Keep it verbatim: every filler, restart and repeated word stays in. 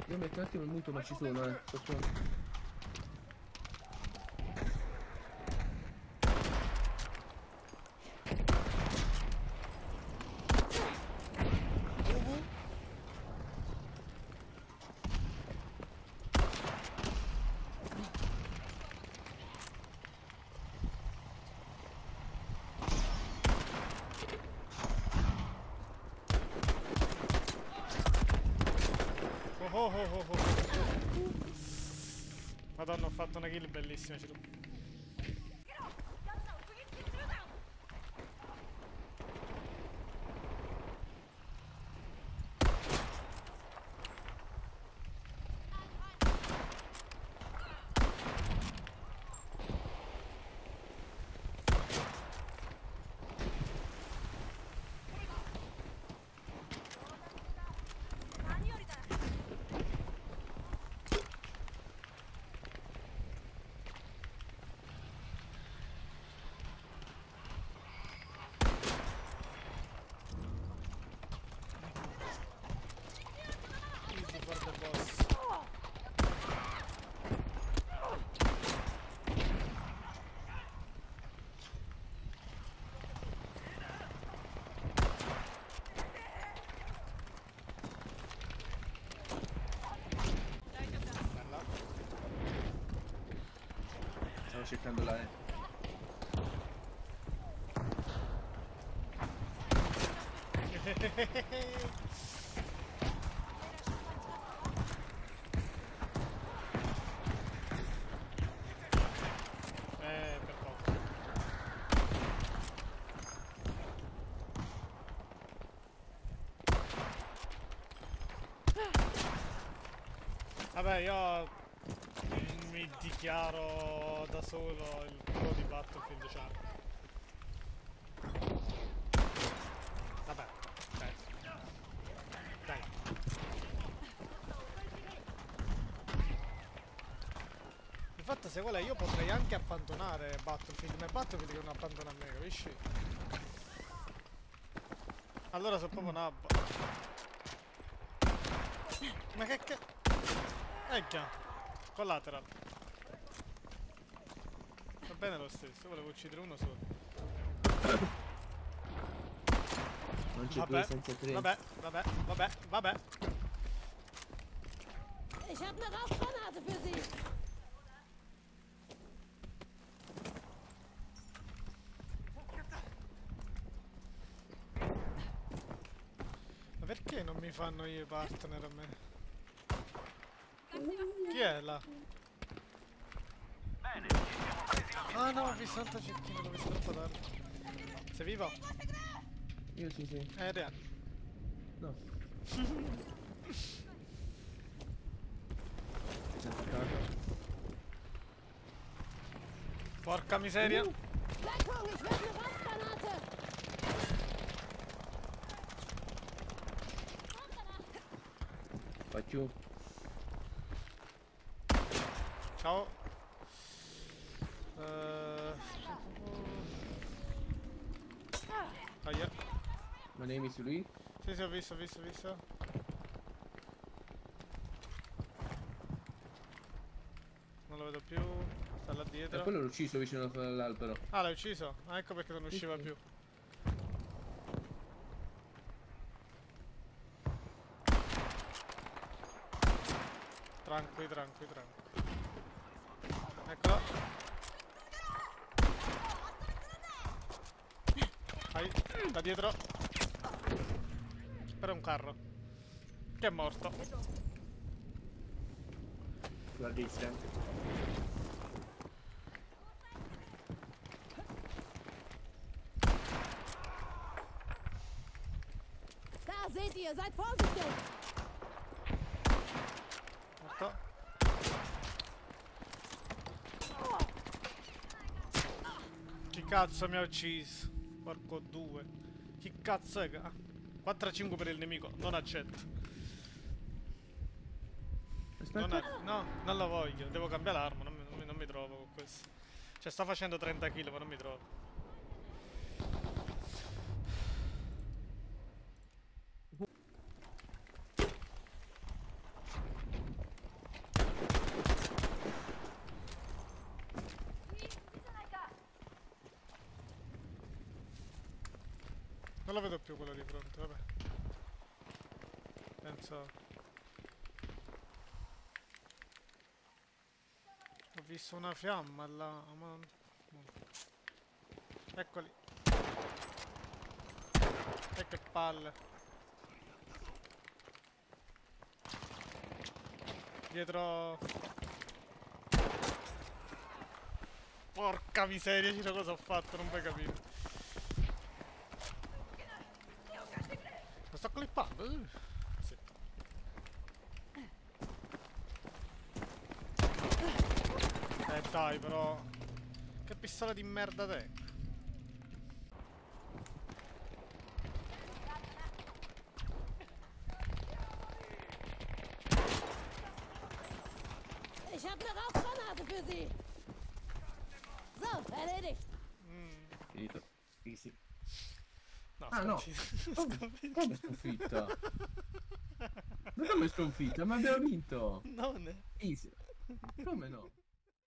Io metto un attimo il muto, ma ci sono, eh. Sto qua. Oh oh oh oh. Madonna, ho fatto una kill bellissima, Ciru. Easy for the boss. Bella. Stavo cercando la E. Eh, per poco. Vabbè, io mi dichiaro da solo il pro di Battlefield Shark. Vabbè, dai. Dai. Di fatto, se vuole, io potrei anche abbandonare Battlefield, ma è Battlefield che non abbandona a me, capisci? Allora sono proprio nabba. Ma che che... Ecchia! Collateral. Va bene lo stesso, volevo uccidere uno solo. Non c'è Vabbè, due senza tre. vabbè, vabbè, vabbè, vabbè. Ich hab eine Rauchgranate für Sie. Ma perché non mi fanno i partner a me? Chi è là? Bene, ci siamo presi la Ah no, ho visto un altro cecchino, l'ho visto troppo tardi. Sei vivo? Io sì, sì. Eh, Adrian. No. Senza carro. Porca miseria. Deckung, ich will eine Rauchgranate. Faccio. Ciao. Uh... Aia. Ma ne hai messo lui? Sì, sì, ho visto, ho visto, ho visto. Non lo vedo più. Sta là E dietro. quello l'ho ucciso vicino all'albero. Ah, l'hai ucciso? Ah, ecco perché non usciva Sì, sì. più. Tranqui, tranqui, tranqui. Eccolo. Vai, da dietro. Per un carro. Che è morto. Guarda il sempre. Da seht ihr, seid vorsichtig. Morto. Chi cazzo mi ha ucciso? Porco due. Chi cazzo è? Ah, quattro a cinque per il nemico. Non accetto. Non Aspetta. è- no, non la voglio. Devo cambiare l'arma. Non, mi- non mi- non mi trovo con questo. Cioè, sta facendo trenta kill, ma non mi trovo. Non lo vedo più quello di fronte, vabbè. Penso... Ho visto una fiamma là, ma... Eccoli. E che palle. Dietro... Porca miseria, Ciro, cosa ho fatto? Non puoi capire. Lo sto clippando? Uh, sì. Eh dai, però... Che pistola di merda te? Ich habe eine Rauchgranate für Sie. So, erledigt. Mm. Finito. Easy. No, Ah, no. sconfitta. Come sconfitta? Ma come sconfitta? Ma abbiamo vinto! Non è. Easy. Come no?